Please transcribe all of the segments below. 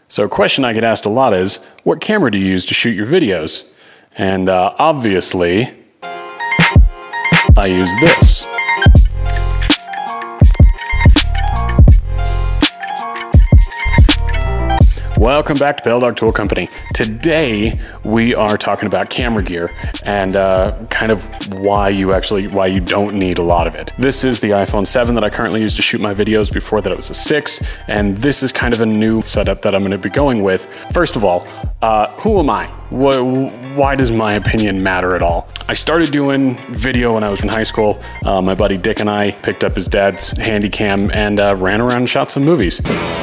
So a question I get asked a lot is, what camera do you use to shoot your videos? And obviously, I use this. Welcome back to Pale Dog Tool Company. Today we are talking about camera gear and kind of why you don't need a lot of it. This is the iPhone 7 that I currently use to shoot my videos. Before that it was a 6, and this is kind of a new setup that I'm going to be going with. First of all, who am I? Why does my opinion matter at all? I started doing video when I was in high school. My buddy Dick and I picked up his dad's handy cam and ran around and shot some movies.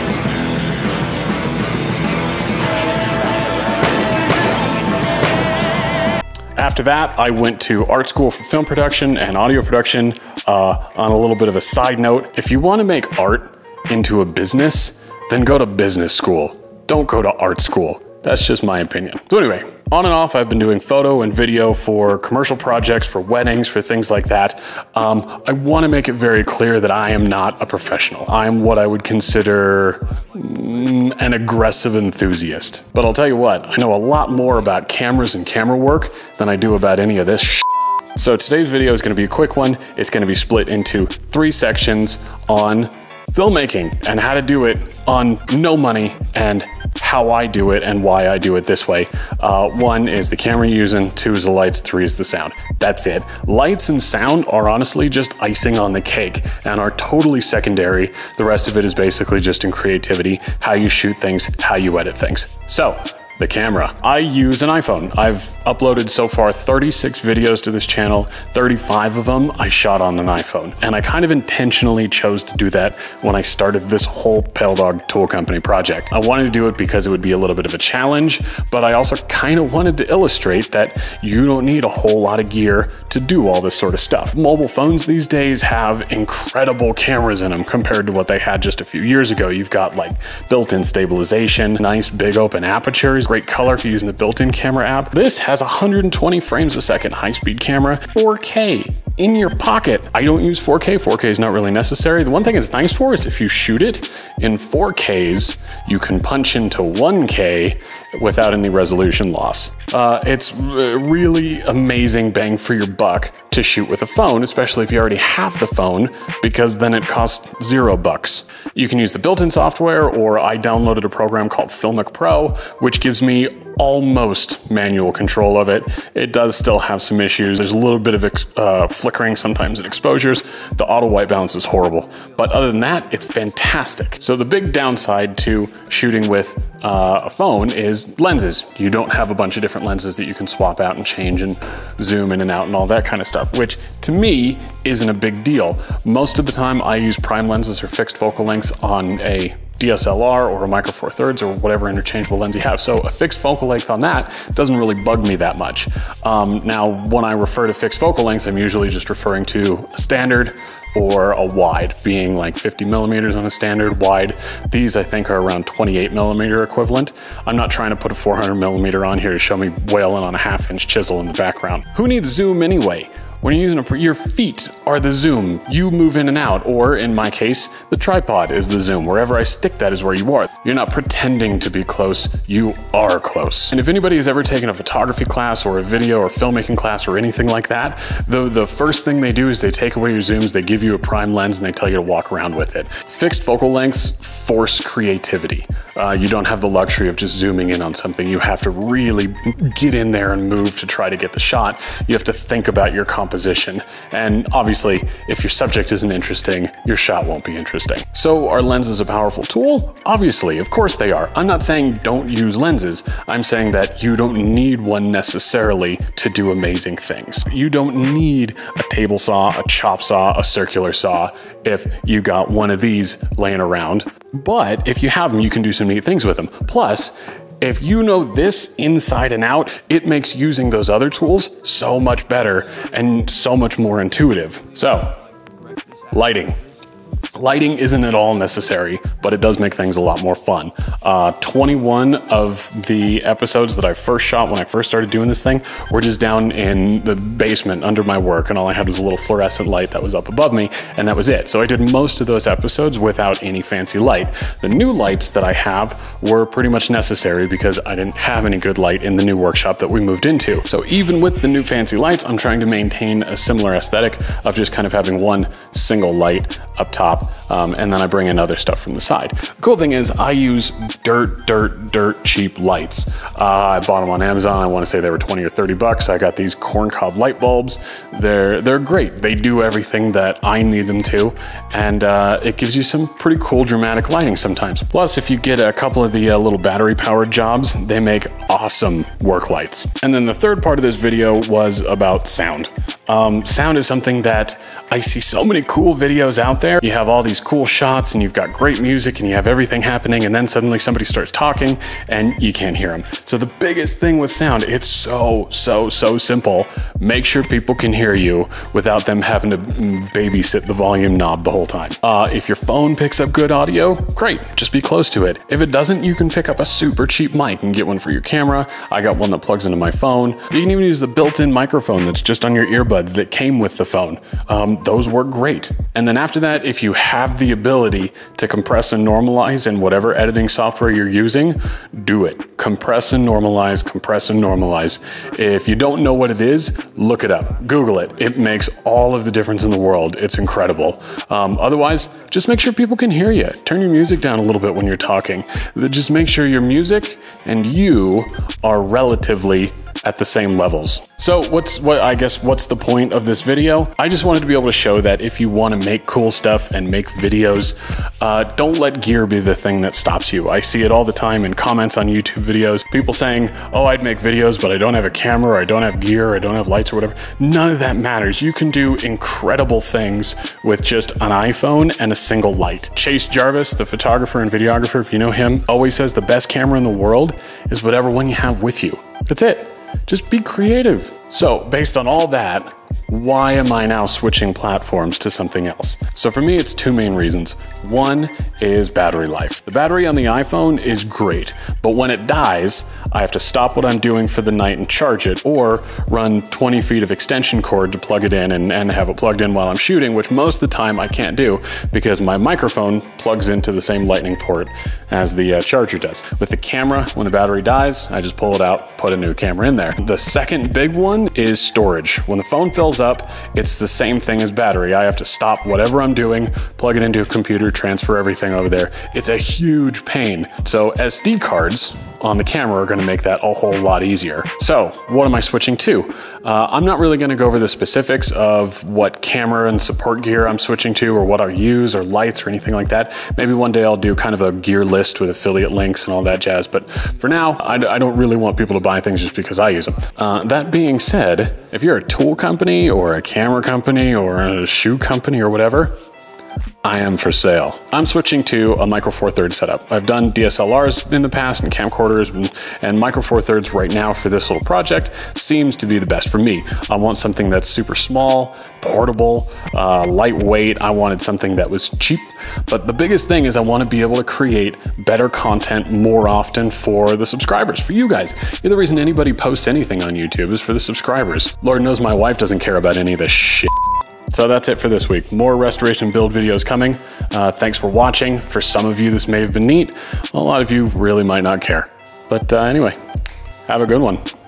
After that, I went to art school for film production and audio production. On a little bit of a side note, if you want to make art into a business, then go to business school. Don't go to art school. That's just my opinion. So anyway, on and off, I've been doing photo and video for commercial projects, for weddings, for things like that. I want to make it very clear that I am not a professional. I'm what I would consider an aggressive enthusiast. But I'll tell you what, I know a lot more about cameras and camera work than I do about any of this shit. So today's video is going to be a quick one. It's going to be split into 3 sections on filmmaking and how to do it on no money, and how I do it and why I do it this way. 1 is the camera you're using, 2 is the lights, 3 is the sound. That's it. Lights and sound are honestly just icing on the cake and are totally secondary. The rest of it is basically just in creativity, how you shoot things, how you edit things. So, the camera. I use an iPhone. I've uploaded so far 36 videos to this channel. 35 of them I shot on an iPhone. And I kind of intentionally chose to do that when I started this whole Pale Dog Tool Company project. I wanted to do it because it would be a little bit of a challenge, but I also kind of wanted to illustrate that you don't need a whole lot of gear to do all this sort of stuff. Mobile phones these days have incredible cameras in them compared to what they had just a few years ago. You've got like built-in stabilization, nice big open apertures, great color if you're using the built-in camera app. This has 120 frames a second high-speed camera, 4K in your pocket. I don't use 4K. 4K is not really necessary. The one thing it's nice for is if you shoot it in 4Ks, you can punch into 1K without any resolution loss. It's really amazing bang for your buck to shoot with a phone, especially if you already have the phone, because then it costs $0. You can use the built-in software, or I downloaded a program called Filmmaking Pro, which gives me almost manual control of it. It does still have some issues. There's a little bit of flickering sometimes at exposures. The auto white balance is horrible, but other than that, it's fantastic. So the big downside to shooting with a phone is lenses. You don't have a bunch of different lenses that you can swap out and change and zoom in and out and all that kind of stuff, which to me isn't a big deal. Most of the time I use prime lenses or fixed focal lengths on a DSLR or a Micro Four Thirds or whatever interchangeable lens you have. So a fixed focal length on that doesn't really bug me that much. Now, when I refer to fixed focal lengths, I'm usually just referring to a standard or a wide, being like 50 millimeters on a standard wide. These I think are around 28 millimeter equivalent. I'm not trying to put a 400 millimeter on here to show me wailing on a 1/2-inch chisel in the background. Who needs zoom anyway? When you're using your feet are the zoom. You move in and out, or in my case, the tripod is the zoom. Wherever I stick that is where you are. You're not pretending to be close, you are close. And if anybody has ever taken a photography class or a video or filmmaking class or anything like that, the first thing they do is they take away your zooms, they give you a prime lens, and they tell you to walk around with it. Fixed focal lengths force creativity. You don't have the luxury of just zooming in on something. You have to really get in there and move to try to get the shot. You have to think about your composition. And obviously, if your subject isn't interesting, your shot won't be interesting. So are lenses a powerful tool? Obviously, of course they are. I'm not saying don't use lenses. I'm saying that you don't need one necessarily to do amazing things. You don't need a table saw, a chop saw, a circular saw if you got one of these laying around. But if you have them, you can do some neat things with them. Plus, if you know this inside and out, it makes using those other tools so much better and so much more intuitive. So, lighting. Lighting isn't at all necessary, but it does make things a lot more fun. 21 of the episodes that I first shot when I first started doing this thing were just down in the basement under my work, and all I had was a little fluorescent light that was up above me, and that was it. So I did most of those episodes without any fancy light. The new lights that I have were pretty much necessary because I didn't have any good light in the new workshop that we moved into. So even with the new fancy lights, I'm trying to maintain a similar aesthetic of just kind of having one single light up top, and then I bring in other stuff from the side. The cool thing is I use dirt cheap lights. I bought them on Amazon. I want to say they were 20 or 30 bucks. I got these corncob light bulbs. They're great. They do everything that I need them to, and it gives you some pretty cool dramatic lighting sometimes. Plus, if you get a couple of the little battery powered jobs, they make awesome work lights. And then the third part of this video was about sound. Sound is something that I see so many cool videos out there. You have all these cool shots and you've got great music and you have everything happening, and then suddenly somebody starts talking and you can't hear them. So the biggest thing with sound, it's so simple. Make sure people can hear you without them having to babysit the volume knob the whole time. If your phone picks up good audio, great, just be close to it. If it doesn't, you can pick up a super cheap mic and get one for your camera. I got one that plugs into my phone. You can even use the built-in microphone that's just on your earbuds that came with the phone. Those work great. And then after that, if you have the ability to compress and normalize in whatever editing software you're using, do it. Compress and normalize, compress and normalize. If you don't know what it is, look it up, Google it. It makes all of the difference in the world. It's incredible. Otherwise, just make sure people can hear you. Turn your music down a little bit when you're talking. Just make sure your music and you are relatively at the same levels. So what's the point of this video? I just wanted to be able to show that if you want to make cool stuff and make videos, don't let gear be the thing that stops you. I see it all the time in comments on YouTube videos. People saying, oh, I'd make videos, but I don't have a camera, or I don't have gear, or I don't have lights or whatever. None of that matters. You can do incredible things with just an iPhone and a single light. Chase Jarvis, the photographer and videographer, if you know him, always says the best camera in the world is whatever one you have with you. That's it. Just be creative. So based on all that, why am I now switching platforms to something else? So for me, it's two main reasons. One is battery life. The battery on the iPhone is great, but when it dies, I have to stop what I'm doing for the night and charge it, or run 20 feet of extension cord to plug it in and have it plugged in while I'm shooting, which most of the time I can't do because my microphone plugs into the same lightning port as the charger does. With the camera, when the battery dies, I just pull it out, put a new camera in there. The second big one is storage. When the phone fills up, it's the same thing as battery. I have to stop whatever I'm doing, plug it into a computer, transfer everything over there. It's a huge pain. So SD cards on the camera are going to make that a whole lot easier. So what am I switching to? I'm not really going to go over the specifics of what camera and support gear I'm switching to, or what I use, or lights, or anything like that. Maybe one day I'll do kind of a gear list with affiliate links and all that jazz. But for now, I don't really want people to buy things just because I use them. That being said, if you're a tool company or a camera company or a shoe company or whatever, I am for sale. I'm switching to a Micro Four Thirds setup. I've done DSLRs in the past and camcorders, and Micro Four Thirds right now for this little project seems to be the best for me. I want something that's super small, portable, lightweight. I wanted something that was cheap, but the biggest thing is I want to be able to create better content more often for the subscribers, for you guys. You're the reason anybody posts anything on YouTube is for the subscribers. Lord knows my wife doesn't care about any of this shit. So that's it for this week. More restoration build videos coming. Thanks for watching. For some of you, this may have been neat. A lot of you really might not care. But anyway, have a good one.